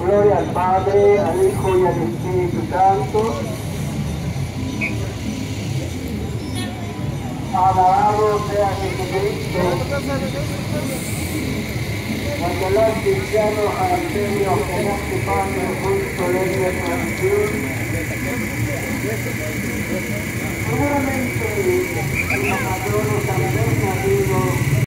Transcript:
Gloria al Padre, al Hijo y al Espíritu Santo. Alabado sea Jesucristo. Nicolás Cristiano Artemio Genoque Padre Justo Solemne Tradición. Seguramente el patrono San Andrés